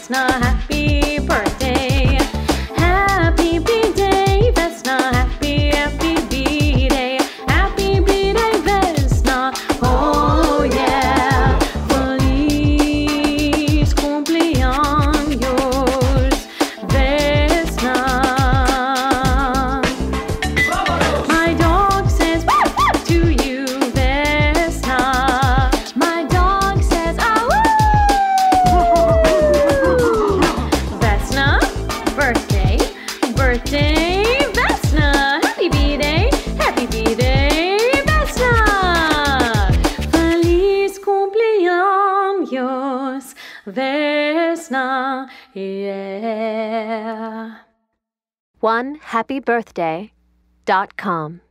Vesna, happy birthday. Happy B-Day, Vesna, happy B-Day. Happy B-Day, Vesna, oh yeah. Feliz cumpleaños, Vesna. My dog says woof woof to you, Vesna. My dog says ah woo. Vesna, birthday, birthday, Vesna. Happy B-Day, Vesna. Feliz cumpleaños, Vesna, yeah. OneHappyBirthday.com